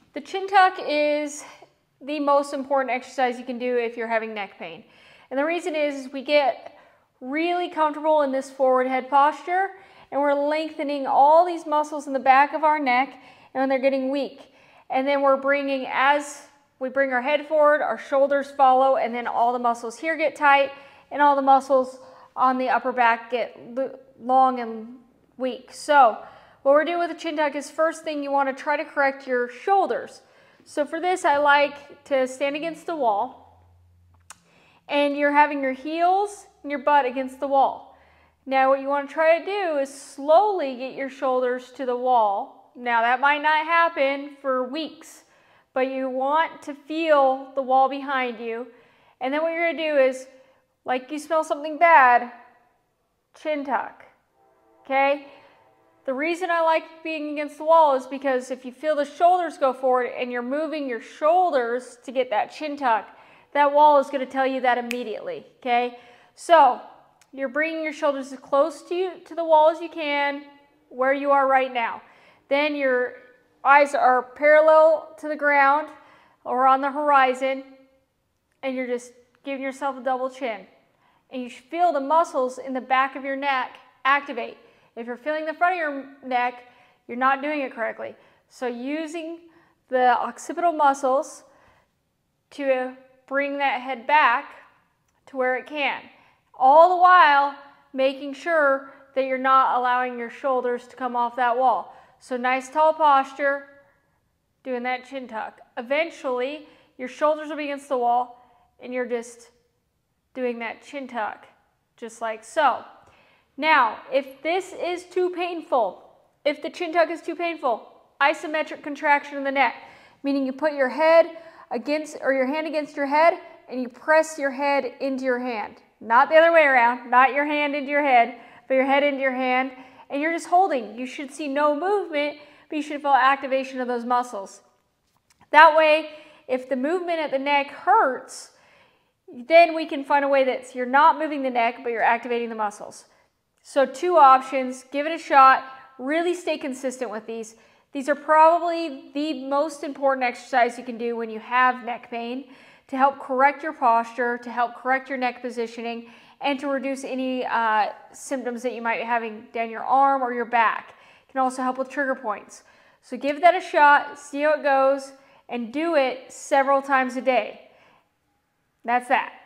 The chin tuck is the most important exercise you can do if you're having neck pain. And the reason is we get really comfortable in this forward head posture and we're lengthening all these muscles in the back of our neck and when they're getting weak. And then we're bringing, as we bring our head forward, our shoulders follow, and then all the muscles here get tight and all the muscles on the upper back get long and weak. So what we're doing with the chin tuck is, first thing, you want to try to correct your shoulders. So for this, I like to stand against the wall and you're having your heels and your butt against the wall. Now what you want to try to do is slowly get your shoulders to the wall. Now that might not happen for weeks, but you want to feel the wall behind you. And then what you're going to do is, like you smell something bad, chin tuck, okay? The reason I like being against the wall is because if you feel the shoulders go forward and you're moving your shoulders to get that chin tuck, that wall is going to tell you that immediately, okay? So you're bringing your shoulders as close to the wall as you can, where you are right now. Then your eyes are parallel to the ground or on the horizon, and you're just giving yourself a double chin. And you feel the muscles in the back of your neck activate. If you're feeling the front of your neck, you're not doing it correctly. So using the occipital muscles to bring that head back to where it can. All the while making sure that you're not allowing your shoulders to come off that wall. So nice tall posture, doing that chin tuck. Eventually, your shoulders will be against the wall and you're just doing that chin tuck, just like so. Now, if this is too painful, if the chin tuck is too painful, isometric contraction in the neck, meaning you put your head against, or your hand against your head, and you press your head into your hand. Not the other way around, not your hand into your head, but your head into your hand, and you're just holding. You should see no movement, but you should feel activation of those muscles. That way, if the movement at the neck hurts, then we can find a way that you're not moving the neck, but you're activating the muscles. So 2 options, give it a shot, really stay consistent with these. These are probably the most important exercise you can do when you have neck pain to help correct your posture, to help correct your neck positioning, and to reduce any symptoms that you might be having down your arm or your back. It can also help with trigger points. So give that a shot, see how it goes, and do it several times a day. That's that.